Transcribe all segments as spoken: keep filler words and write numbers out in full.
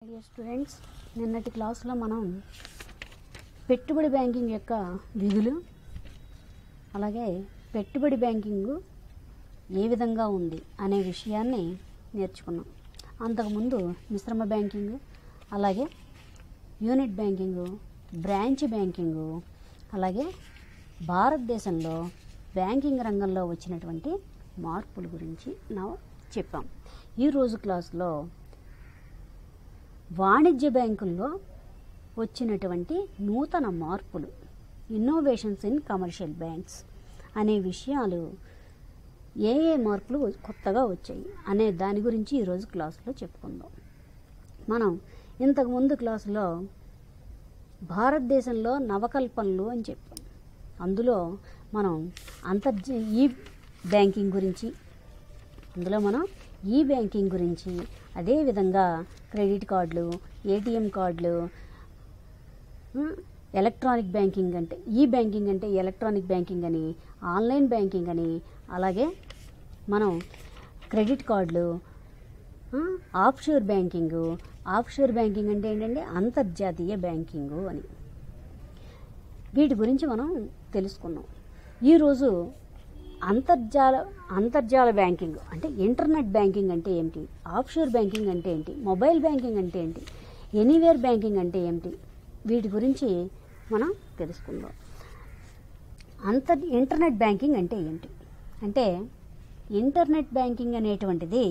Dear students, నిన్నటి క్లాస్లో మనం పెట్టుబడి బ్యాంకింగ్ యొక్క విధులు, అలాగే పెట్టుబడి బ్యాంకింగ్ ఏ విధంగా ఉంది అనే విషయాన్ని నేర్చుకున్నాం. అంతకుముందు మిశ్రమ బ్యాంకింగ్, అలాగే యూనిట్ బ్యాంకింగ్, బ్రాంచ్ బ్యాంకింగ్, అలాగే భారతదేశంలో బ్యాంకింగ్ రంగంలో వచ్చినటువంటి మార్పుల గురించి నా చెప్పాం. ఈరోజు క్లాస్లో వాణిజ్య బ్యాంకుల్లో వచ్చినటువంటి నూతన మార్పులు, ఇన్నోవేషన్స్ ఇన్ కమర్షియల్ బ్యాంక్స్ అనే విషయాలు, ఏ ఏ మార్పులు కొత్తగా వచ్చాయి అనే దాని గురించి ఈరోజు క్లాసులో చెప్పుకుందాం. మనం ఇంతకుముందు క్లాసులో భారతదేశంలో నవకల్పనలు అని చెప్పాం. అందులో మనం అంతర్జా ఈ బ్యాంకింగ్ గురించి అందులో మనం ఈ బ్యాంకింగ్ గురించి, అదేవిధంగా క్రెడిట్ కార్డులు, ఏటీఎం కార్డులు, ఎలక్ట్రానిక్ బ్యాంకింగ్ అంటే ఈ బ్యాంకింగ్ అంటే ఎలక్ట్రానిక్ బ్యాంకింగ్ అని, ఆన్లైన్ బ్యాంకింగ్ అని, అలాగే మనం క్రెడిట్ కార్డులు, ఆఫ్షోర్ బ్యాంకింగు, ఆఫ్షోర్ బ్యాంకింగ్ అంటే ఏంటంటే అంతర్జాతీయ బ్యాంకింగు అని, వీటి గురించి మనం తెలుసుకున్నాం. ఈరోజు అంతర్జాల అంతర్జాల బ్యాంకింగ్ అంటే ఇంటర్నెట్ బ్యాంకింగ్ అంటే ఏమిటి, ఆఫ్షోర్ బ్యాంకింగ్ అంటే ఏంటి, మొబైల్ బ్యాంకింగ్ అంటే ఏంటి, ఎనీవేర్ బ్యాంకింగ్ అంటే ఏమిటి, వీటి గురించి మనం తెలుసుకుందాం. అంతర్ ఇంటర్నెట్ బ్యాంకింగ్ అంటే ఏంటి అంటే, ఇంటర్నెట్ బ్యాంకింగ్ అనేటువంటిది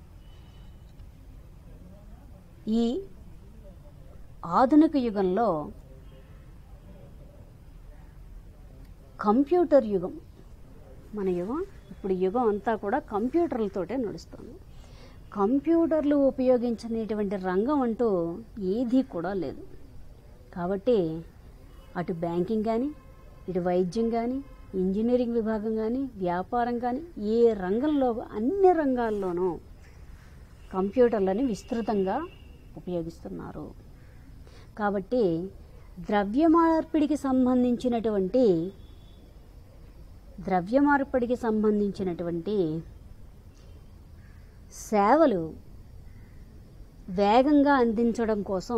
ఈ ఆధునిక యుగంలో కంప్యూటర్ యుగం, మన యుగం ఇప్పుడు యుగం అంతా కూడా కంప్యూటర్లతోటే నడుస్తుంది. కంప్యూటర్లు ఉపయోగించినటువంటి రంగం అంటూ ఏదీ కూడా లేదు. కాబట్టి అటు బ్యాంకింగ్ కానీ, ఇటు వైద్యం కానీ, ఇంజనీరింగ్ విభాగం కానీ, వ్యాపారం కానీ, ఏ రంగంలో అన్ని రంగాల్లోనూ కంప్యూటర్లని విస్తృతంగా ఉపయోగిస్తున్నారు. కాబట్టి ద్రవ్య మార్పిడికి సంబంధించినటువంటి ద్రవ్య మార్పిడికి సంబంధించినటువంటి సేవలు వేగంగా అందించడం కోసం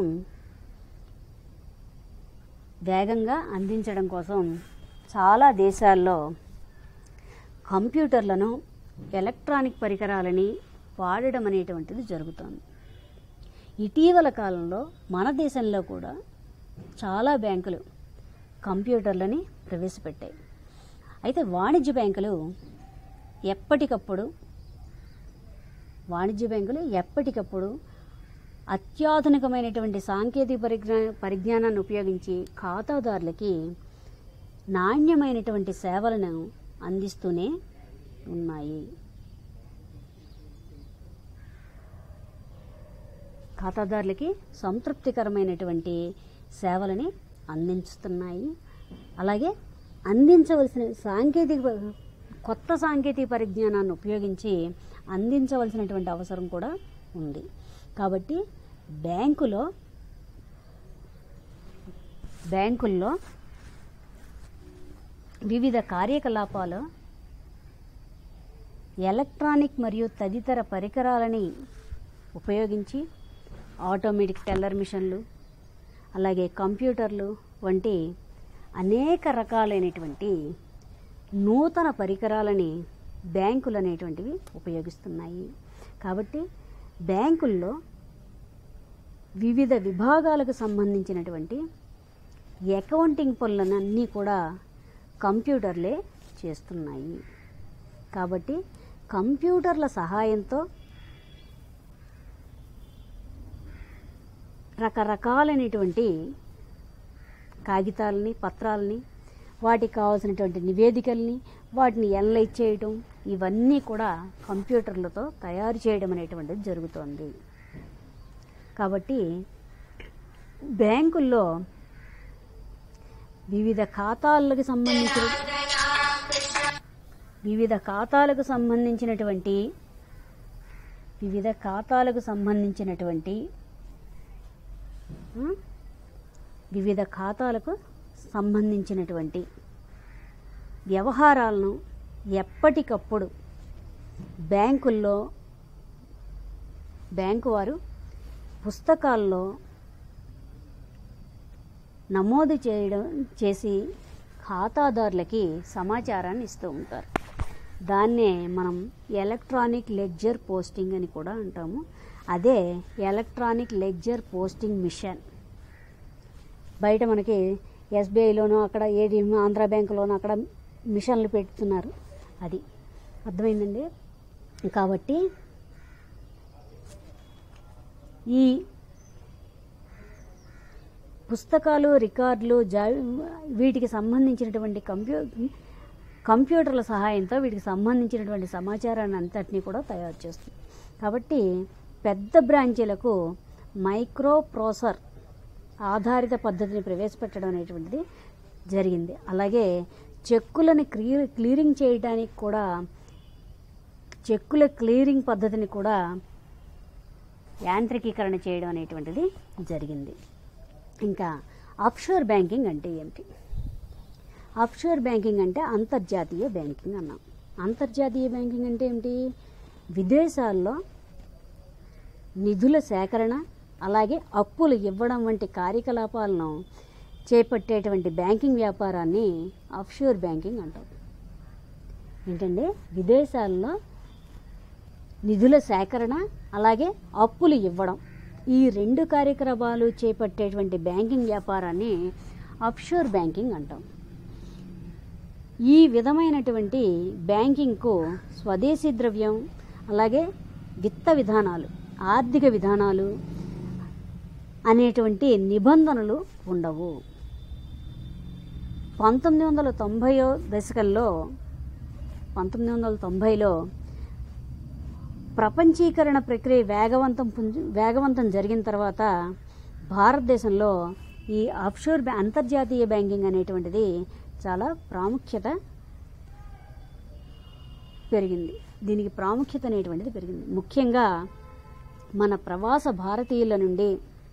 వేగంగా అందించడం కోసం చాలా దేశాల్లో కంప్యూటర్లను, ఎలక్ట్రానిక్ పరికరాలని వాడడం అనేటువంటిది జరుగుతుంది. ఇటీవల కాలంలో మన దేశంలో కూడా చాలా బ్యాంకులు కంప్యూటర్లని ప్రవేశపెట్టాయి. అయితే వాణిజ్య బ్యాంకులు ఎప్పటికప్పుడు వాణిజ్య బ్యాంకులు ఎప్పటికప్పుడు అత్యాధునికమైనటువంటి సాంకేతిక పరిజ్ఞా పరిజ్ఞానాన్ని ఉపయోగించి ఖాతాదారులకి నాణ్యమైనటువంటి సేవలను అందిస్తూనే ఉన్నాయి. ఖాతాదారులకి సంతృప్తికరమైనటువంటి సేవలని అందిస్తున్నాయి. అలాగే అందించవలసిన సాంకేతిక కొత్త సాంకేతిక పరిజ్ఞానాన్ని ఉపయోగించి అందించవలసినటువంటి అవసరం కూడా ఉంది. కాబట్టి బ్యాంకులో బ్యాంకుల్లో వివిధ కార్యకలాపాలు ఎలక్ట్రానిక్ మరియు తదితర పరికరాలని ఉపయోగించి ఆటోమేటిక్ టెల్లర్ మిషన్లు, అలాగే కంప్యూటర్లు వంటి అనేక రకాలైనటువంటి నూతన పరికరాలని బ్యాంకులు అనేటువంటివి ఉపయోగిస్తున్నాయి. కాబట్టి బ్యాంకుల్లో వివిధ విభాగాలకు సంబంధించినటువంటి అకౌంటింగ్ పనులన్నీ కూడా కంప్యూటర్లే చేస్తున్నాయి. కాబట్టి కంప్యూటర్ల సహాయంతో రకరకాలైనటువంటి కాగితాలని, పత్రాలని, వాటికి కావాల్సినటువంటి నివేదికల్ని, వాటిని ఎనలైజ్ చేయడం, ఇవన్నీ కూడా కంప్యూటర్లతో తయారు చేయడం అనేటువంటిది జరుగుతోంది. కాబట్టి బ్యాంకుల్లో వివిధ ఖాతాలకు సంబంధించిన వివిధ ఖాతాలకు సంబంధించినటువంటి వివిధ ఖాతాలకు సంబంధించినటువంటి వివిధ ఖాతాలకు సంబంధించినటువంటి వ్యవహారాలను ఎప్పటికప్పుడు బ్యాంకుల్లో బ్యాంకు వారు పుస్తకాల్లో నమోదు చేయడం చేసి ఖాతాదారులకి సమాచారాన్ని ఇస్తూ ఉంటారు. దాన్నే మనం ఎలక్ట్రానిక్ లెడ్జర్ పోస్టింగ్ అని కూడా అంటాము. అదే ఎలక్ట్రానిక్ లెడ్జర్ పోస్టింగ్ మిషన్. బయట మనకి ఎస్బీఐలోనూ అక్కడ ఏడి ఆంధ్ర బ్యాంకులోనూ అక్కడ మిషన్లు పెడుతున్నారు. అది అర్థమైందండి. కాబట్టి ఈ పుస్తకాలు, రికార్డులు, జా వీటికి సంబంధించినటువంటి కంప్యూ కంప్యూటర్ల సహాయంతో వీటికి సంబంధించినటువంటి సమాచారాన్ని అంతటినీ కూడా తయారు చేస్తుంది. కాబట్టి పెద్ద బ్రాంచీలకు మైక్రో ప్రాసెసర్ ఆధారిత పద్ధతిని ప్రవేశపెట్టడం అనేటువంటిది జరిగింది. అలాగే చెక్కులను క్లియర్ క్లియరింగ్ చేయడానికి కూడా చెక్కుల క్లియరింగ్ పద్ధతిని కూడా యాంత్రికీకరణ చేయడం అనేటువంటిది జరిగింది. ఇంకా ఆఫ్షోర్ బ్యాంకింగ్ అంటే ఏమిటి? ఆఫ్షోర్ బ్యాంకింగ్ అంటే అంతర్జాతీయ బ్యాంకింగ్ అన్నాం. అంతర్జాతీయ బ్యాంకింగ్ అంటే ఏమిటి? విదేశాల్లో నిధుల సేకరణ అలాగే అప్పులు ఇవ్వడం వంటి కార్యకలాపాలను చేపట్టేటువంటి బ్యాంకింగ్ వ్యాపారాన్ని ఆఫ్షోర్ బ్యాంకింగ్ అంటాం. ఏంటంటే విదేశాల్లో నిధుల సేకరణ అలాగే అప్పులు ఇవ్వడం, ఈ రెండు కార్యకలాపాలు చేపట్టేటువంటి బ్యాంకింగ్ వ్యాపారాన్ని ఆఫ్షోర్ బ్యాంకింగ్ అంటాం. ఈ విధమైనటువంటి బ్యాంకింగ్కు స్వదేశీ ద్రవ్యం అలాగే విత్త విధానాలు, ఆర్థిక విధానాలు అనేటువంటి నిబంధనలు ఉండవు. పంతొమ్మిది వందల తొంభైయో దశకంలో పంతొమ్మిది వందల తొంభైలో ప్రపంచీకరణ ప్రక్రియ వేగవంతం వేగవంతం జరిగిన తర్వాత భారతదేశంలో ఈ ఆఫ్షోర్ అంతర్జాతీయ బ్యాంకింగ్ అనేటువంటిది చాలా ప్రాముఖ్యత పెరిగింది. దీనికి ప్రాముఖ్యత అనేటువంటిది పెరిగింది. ముఖ్యంగా మన ప్రవాస భారతీయుల నుండి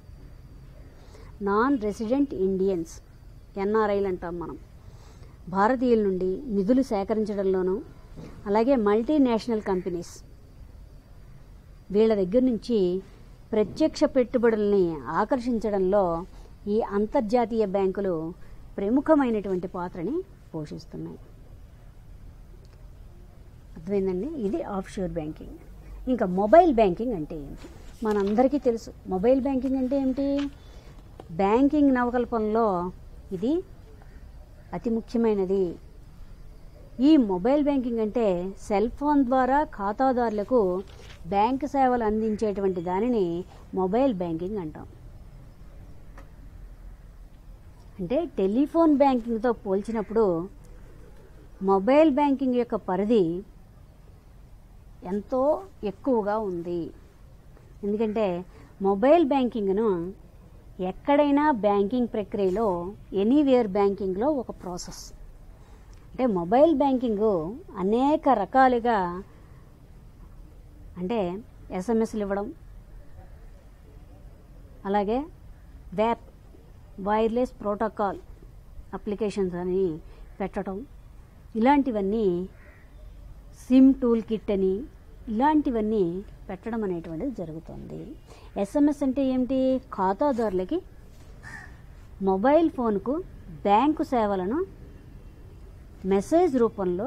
నాన్ రెసిడెంట్ ఇండియన్స్, ఎన్ఆర్ఐలు అంటాం మనం, భారతీయుల నుండి నిధులు సేకరించడంలోనూ అలాగే మల్టీనేషనల్ కంపెనీస్ వీళ్ళ దగ్గర నుంచి ప్రత్యక్ష పెట్టుబడుల్ని ఆకర్షించడంలో ఈ అంతర్జాతీయ బ్యాంకులు ప్రముఖమైనటువంటి పాత్రని పోషిస్తున్నాయి. అర్థమైందండి. ఇది ఆఫ్షోర్ బ్యాంకింగ్. ఇంకా మొబైల్ బ్యాంకింగ్ అంటే ఏంటి? మనందరికీ తెలుసు. మొబైల్ బ్యాంకింగ్ అంటే ఏమిటి? బ్యాంకింగ్ నవకల్పనలో ఇది అతి ముఖ్యమైనది. ఈ మొబైల్ బ్యాంకింగ్ అంటే సెల్ ఫోన్ ద్వారా ఖాతాదారులకు బ్యాంకు సేవలు అందించేటువంటి దానిని మొబైల్ బ్యాంకింగ్ అంటాం. అంటే టెలిఫోన్ బ్యాంకింగ్తో పోల్చినప్పుడు మొబైల్ బ్యాంకింగ్ యొక్క పరిధి ఎంతో ఎక్కువగా ఉంది. ఎందుకంటే మొబైల్ బ్యాంకింగ్ను ఎక్కడైనా బ్యాంకింగ్ ప్రక్రియలో ఎనీవేర్ బ్యాంకింగ్లో ఒక ప్రాసెస్. అంటే మొబైల్ బ్యాంకింగ్ అనేక రకాలుగా, అంటే ఎస్ఎంఎస్లు ఇవ్వడం, అలాగే వ్యాప్ వైర్లెస్ ప్రోటోకాల్ అప్లికేషన్స్ అని పెట్టడం, ఇలాంటివన్నీ సిమ్ టూల్ కిట్ అని ఇలాంటివన్నీ పెట్టడం అనేటువంటిది జరుగుతుంది. ఎస్ఎంఎస్ అంటే ఏమిటి? ఖాతాదారులకి మొబైల్ ఫోన్కు బ్యాంకు సేవలను మెసేజ్ రూపంలో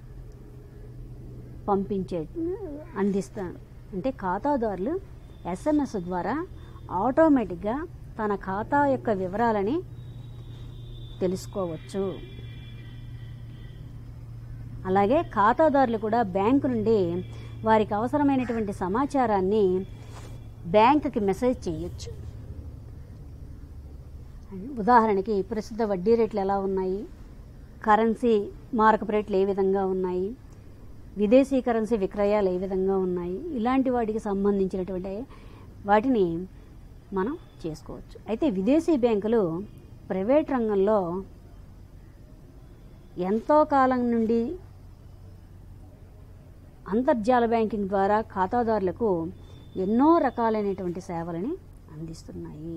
పంపించే అందిస్తాడు. అంటే ఖాతాదారులు ఎస్ఎంఎస్ ద్వారా ఆటోమేటిక్గా తన ఖాతా యొక్క వివరాలని తెలుసుకోవచ్చు. అలాగే ఖాతాదారులు కూడా బ్యాంకు నుండి వారికి అవసరమైనటువంటి సమాచారాన్ని బ్యాంకుకి మెసేజ్ చేయొచ్చు. ఉదాహరణకి ప్రస్తుత వడ్డీ రేట్లు ఎలా ఉన్నాయి, కరెన్సీ మారకపు రేట్లు ఏ విధంగా ఉన్నాయి, విదేశీ కరెన్సీ విక్రయాలు ఏ విధంగా ఉన్నాయి, ఇలాంటి వాటికి సంబంధించినటువంటి వాటిని మనం చేసుకోవచ్చు. అయితే విదేశీ బ్యాంకులు ప్రైవేట్ రంగంలో ఎంతో కాలం నుండి అంతర్జాల బ్యాంకింగ్ ద్వారా ఖాతాదారులకు ఎన్నో రకాలైనటువంటి సేవలని అందిస్తున్నాయి.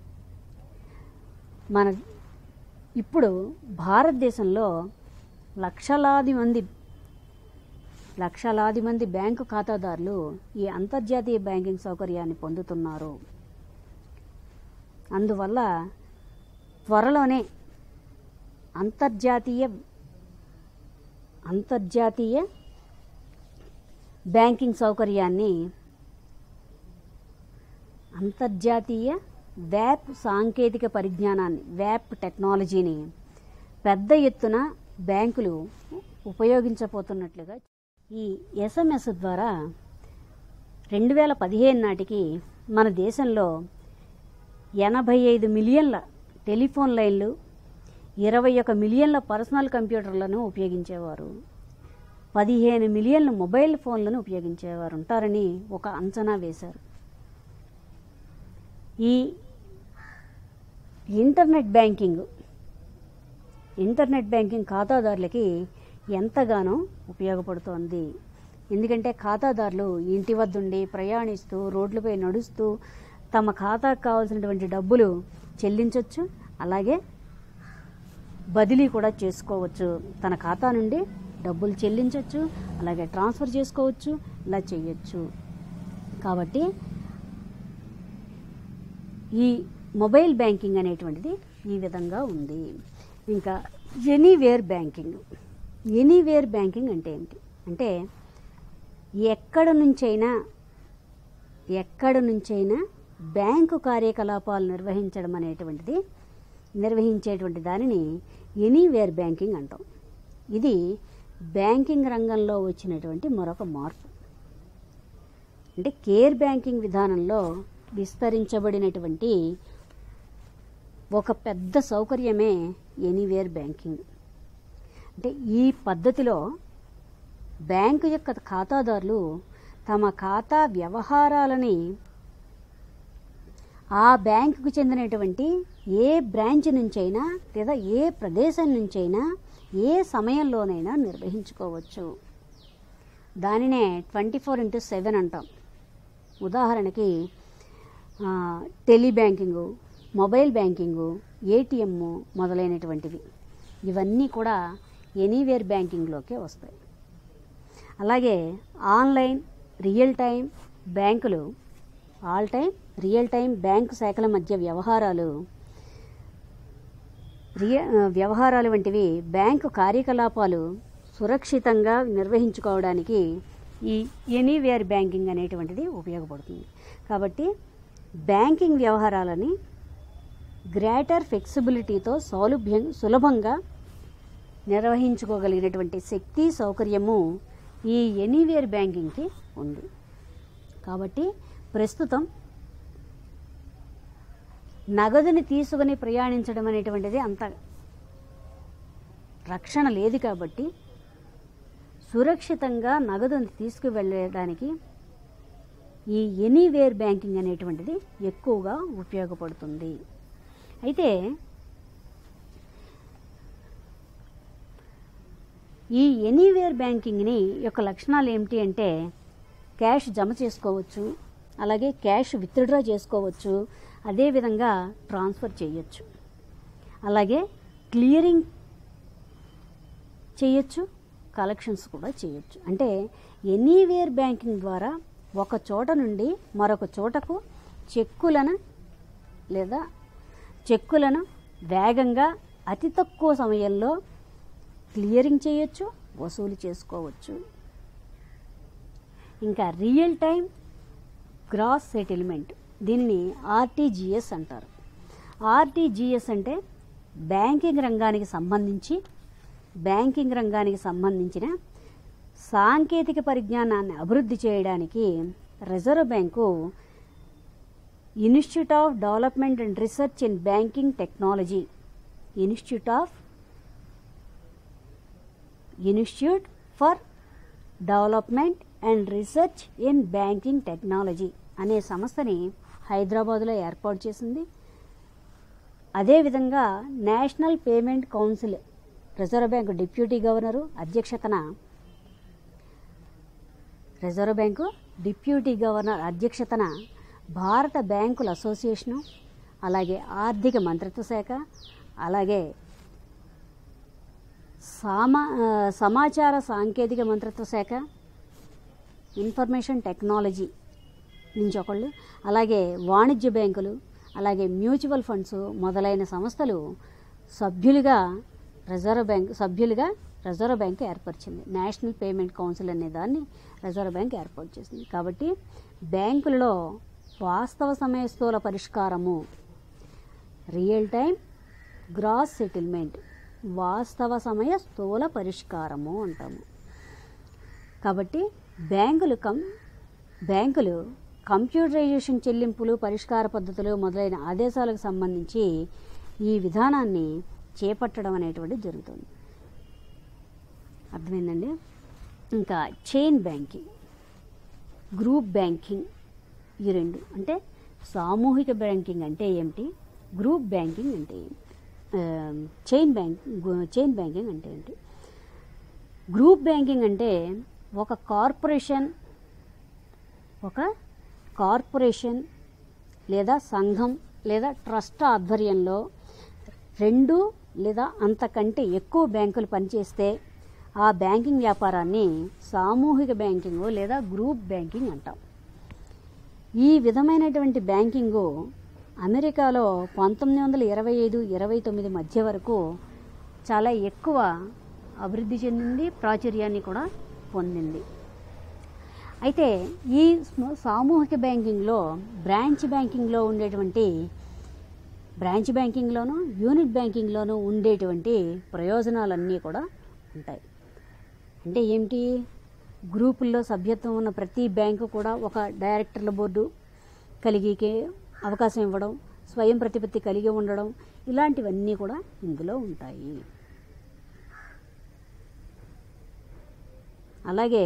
మన ఇప్పుడు భారతదేశంలో లక్షలాది మంది లక్షలాది మంది బ్యాంకు ఖాతాదారులు ఈ అంతర్జాతీయ బ్యాంకింగ్ సౌకర్యాన్ని పొందుతున్నారు. అందువల్ల త్వరలోనే అంతర్జాతీయ అంతర్జాతీయ బ్యాంకింగ్ సౌకర్యాన్ని అంతర్జాతీయ వ్యాప్ సాంకేతిక పరిజ్ఞానాన్ని వ్యాప్ టెక్నాలజీని పెద్ద ఎత్తున బ్యాంకులు ఉపయోగించబోతున్నట్లుగా ఈ ఎస్ఎంఎస్ ద్వారా రెండు వేల పదిహేను నాటికి మన దేశంలో ఎనభై ఐదు మిలియన్ల టెలిఫోన్ లైన్లు, ఇరవై ఒక మిలియన్ల పర్సనల్ కంప్యూటర్లను ఉపయోగించేవారు, పదిహేను మిలియన్ల మొబైల్ ఫోన్లను ఉపయోగించేవారు ఉంటారని ఒక అంచనా వేశారు. ఈ ఇంటర్నెట్ బ్యాంకింగ్ ఇంటర్నెట్ బ్యాంకింగ్ ఖాతాదారులకి ఎంతగానో ఉపయోగపడుతోంది. ఎందుకంటే ఖాతాదారులు ఇంటి వద్ద ఉండి ప్రయాణిస్తూ రోడ్లపై నడుస్తూ తమ ఖాతాకు కావాల్సినటువంటి డబ్బులు చెల్లించవచ్చు, అలాగే బదిలీ కూడా చేసుకోవచ్చు. తన ఖాతా నుండి డబ్బులు చెల్లించవచ్చు, అలాగే ట్రాన్స్ఫర్ చేసుకోవచ్చు, ఇలా చేయొచ్చు. కాబట్టి ఈ మొబైల్ బ్యాంకింగ్ అనేటువంటిది ఈ విధంగా ఉంది. ఇంకా ఎనీవేర్ బ్యాంకింగ్ ఎనీవేర్ బ్యాంకింగ్ అంటే ఏంటి అంటే ఎక్కడ నుంచైనా ఎక్కడ నుంచైనా బ్యాంకు కార్యకలాపాలు నిర్వహించడం అనేటువంటిది నిర్వహించేటువంటి దానిని ఎనీవేర్ బ్యాంకింగ్ అంటాం. ఇది బ్యాంకింగ్ రంగంలో వచ్చినటువంటి మరొక మార్పు. అంటే కేర్ బ్యాంకింగ్ విధానంలో విస్తరించబడినటువంటి ఒక పెద్ద సౌకర్యమే ఎనీవేర్ బ్యాంకింగ్. అంటే ఈ పద్ధతిలో బ్యాంకు యొక్క ఖాతాదారులు తమ ఖాతా వ్యవహారాలని ఆ బ్యాంకుకు చెందినటువంటి ఏ బ్రాంచ్ నుంచైనా లేదా ఏ ప్రదేశం నుంచైనా ఏ సమయంలోనైనా నిర్వహించుకోవచ్చు. దానినే ట్వంటీ ఫోర్ ఇంటూ సెవెన్ అంటాం. ఉదాహరణకి tele banking, mobile banking, ATM మొదలైనటువంటివి ఇవన్నీ కూడా ఎనీవేర్ బ్యాంకింగ్లోకే వస్తాయి. అలాగే ఆన్లైన్ రియల్ టైం బ్యాంకులు all time real time bank శాఖల మధ్య వ్యవహారాలు రియ వ్యవహారాలు వంటివి బ్యాంకు కార్యకలాపాలు సురక్షితంగా నిర్వహించుకోవడానికి ఈ ఎనీవేర్ బ్యాంకింగ్ అనేటువంటిది ఉపయోగపడుతుంది. కాబట్టి బ్యాంకింగ్ వ్యవహారాలని గ్రేటర్ ఫ్లెక్సిబిలిటీతో సౌలభ్యం సులభంగా నిర్వహించుకోగలిగినటువంటి శక్తి సౌకర్యము ఈ ఎనీవేర్ బ్యాంకింగ్కి ఉంది. కాబట్టి ప్రస్తుతం నగదుని తీసుకుని ప్రయాణించడం అనేటువంటిది అంత రక్షణ లేదు. కాబట్టి సురక్షితంగా నగదుని తీసుకువెళ్ళడానికి ఈ ఎనీవేర్ బ్యాంకింగ్ అనేటువంటిది ఎక్కువగా ఉపయోగపడుతుంది. అయితే ఈ ఎనీవేర్ బ్యాంకింగ్ని యొక్క లక్షణాలు ఏమిటి అంటే క్యాష్ జమ చేసుకోవచ్చు, అలాగే క్యాష్ విత్డ్రా చేసుకోవచ్చు, అదేవిధంగా ట్రాన్స్ఫర్ చేయొచ్చు, అలాగే క్లియరింగ్ చేయొచ్చు, కలెక్షన్స్ కూడా చేయొచ్చు. అంటే ఎనీవేర్ బ్యాంకింగ్ ద్వారా ఒక చోట నుండి మరొక చోటకు చెక్కులను లేదా చెక్కులను వేగంగా అతి తక్కువ సమయంలో క్లియరింగ్ చేయొచ్చు, వసూలు చేసుకోవచ్చు. ఇంకా రియల్ టైం గ్రాస్ సెటిల్మెంట్, దీనిని ఆర్టీజీఎస్ అంటారు. ఆర్టీజీఎస్ అంటే బ్యాంకింగ్ రంగానికి సంబంధించి బ్యాంకింగ్ రంగానికి సంబంధించిన సాంకేతిక పరిజ్ఞానాన్ని అభివృద్ధి చేయడానికి reserve bank institute of development and research in banking technology institute of institute for development and research in banking technology అనే సంస్థని హైదరాబాదులో ఏర్పాటు చేసింది. అదేవిధంగా national payment council reserve bank deputy governor అధ్యక్షతన రిజర్వ్ బ్యాంకు డిప్యూటీ గవర్నర్ అధ్యక్షతన భారత బ్యాంకుల అసోసియేషను, అలాగే ఆర్థిక మంత్రిత్వ శాఖ, అలాగే సామా సమాచార సాంకేతిక మంత్రిత్వ శాఖ, ఇన్ఫర్మేషన్ టెక్నాలజీ నుంచి ఒకళ్ళు, అలాగే వాణిజ్య బ్యాంకులు, అలాగే మ్యూచువల్ ఫండ్స్ మొదలైన సంస్థలు సభ్యులుగా రిజర్వ్ బ్యాంక్ సభ్యులుగా రిజర్వ్ బ్యాంక్ ఏర్పరిచింది. నేషనల్ పేమెంట్ కౌన్సిల్ అనే దాన్ని రిజర్వ్ బ్యాంక్ ఏర్పాటు చేసింది. కాబట్టి బ్యాంకులలో వాస్తవ సమయ స్థూల పరిష్కారము, రియల్ టైం గ్రాస్ సెటిల్మెంట్, వాస్తవ సమయ స్థూల పరిష్కారము అంటాము. కాబట్టి బ్యాంకులు కం బ్యాంకులు కంప్యూటరైజేషన్ చెల్లింపులు, పరిష్కార పద్ధతులు మొదలైన ఆదేశాలకు సంబంధించి ఈ విధానాన్ని చేపట్టడం అనేటువంటిది జరుగుతుంది. అర్థమైందండి. ఇంకా చైన్ బ్యాంకింగ్, గ్రూప్ బ్యాంకింగ్, ఈ రెండు అంటే సామూహిక బ్యాంకింగ్ అంటే ఏమిటి, గ్రూప్ బ్యాంకింగ్ అంటే ఏంటి, చైన్ బ్యాంక్ చైన్ బ్యాంకింగ్ అంటే ఏంటి. గ్రూప్ బ్యాంకింగ్ అంటే ఒక కార్పొరేషన్ ఒక కార్పొరేషన్ లేదా సంఘం లేదా ట్రస్ట్ ఆధ్వర్యంలో రెండు లేదా అంతకంటే ఎక్కువ బ్యాంకులు పనిచేస్తే ఆ బ్యాంకింగ్ వ్యాపారాన్ని సామూహిక బ్యాంకింగ్ లేదా గ్రూప్ బ్యాంకింగ్ అంటాం. ఈ విధమైనటువంటి బ్యాంకింగు అమెరికాలో పంతొమ్మిది వందల ఇరవై ఐదు ఇరవై తొమ్మిది మధ్య వరకు చాలా ఎక్కువ అభివృద్ధి చెందింది, ప్రాచుర్యాన్ని కూడా పొందింది. అయితే ఈ సామూహిక బ్యాంకింగ్లో బ్రాంచ్ బ్యాంకింగ్లో ఉండేటువంటి బ్రాంచ్ బ్యాంకింగ్లోనూ యూనిట్ బ్యాంకింగ్లోనూ ఉండేటువంటి ప్రయోజనాలన్నీ కూడా ఉంటాయి. అంటే ఏమిటి, గ్రూపుల్లో సభ్యత్వం ఉన్న ప్రతి బ్యాంకు కూడా ఒక డైరెక్టర్ల బోర్డు కలిగి అవకాశం ఇవ్వడం, స్వయం ప్రతిపత్తి కలిగి ఉండడం, ఇలాంటివన్నీ కూడా ఇందులో ఉంటాయి. అలాగే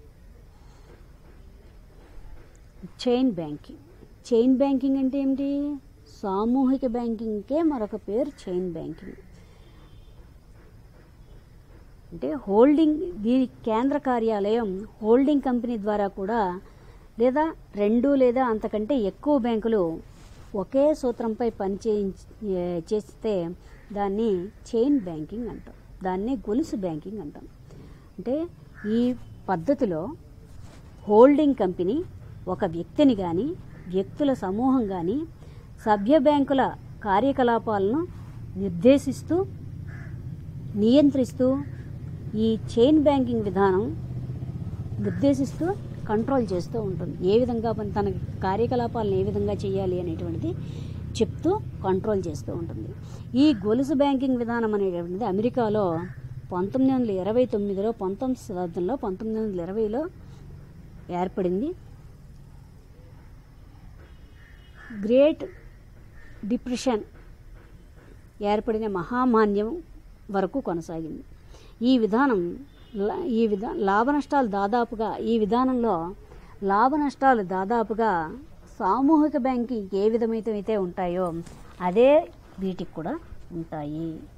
చైన్ బ్యాంకింగ్. చైన్ బ్యాంకింగ్ అంటే ఏమిటి, సామూహిక బ్యాంకింగ్కే మరొక పేరు చైన్ బ్యాంకింగ్. అంటే హోల్డింగ్, దీని కేంద్ర కార్యాలయం హోల్డింగ్ కంపెనీ ద్వారా కూడా లేదా రెండు లేదా అంతకంటే ఎక్కువ బ్యాంకులు ఒకే సూత్రంపై పని చేస్తే దాన్ని చైన్ బ్యాంకింగ్ అంటాం, దాన్ని గొలుసు బ్యాంకింగ్ అంటాం. అంటే ఈ పద్ధతిలో హోల్డింగ్ కంపెనీ ఒక వ్యక్తిని కానీ వ్యక్తుల సమూహం కానీ సభ్య బ్యాంకుల కార్యకలాపాలను నిర్దేశిస్తూ నియంత్రిస్తూ ఈ చైన్ బ్యాంకింగ్ విధానం నిర్దేశిస్తూ కంట్రోల్ చేస్తూ ఉంటుంది. ఏ విధంగా తన కార్యకలాపాలను ఏ విధంగా చేయాలి అనేటువంటిది చెప్తూ కంట్రోల్ చేస్తూ ఉంటుంది. ఈ గొలుసు బ్యాంకింగ్ విధానం అనేటువంటిది అమెరికాలో పంతొమ్మిది వందల ఇరవై తొమ్మిదిలో పంతొమ్మిది శతాబ్దంలో పంతొమ్మిది వందల ఇరవైలో ఏర్పడింది. గ్రేట్ డిప్రెషన్ ఏర్పడిన మహామాన్యం వరకు కొనసాగింది. ఈ విధానం ఈ విధా లాభ నష్టాలు దాదాపుగా ఈ విధానంలో లాభ నష్టాలు దాదాపుగా సామూహిక బ్యాంకింగ్ ఏ విధమైతే ఉంటాయో అదే వీటికి కూడా ఉంటాయి.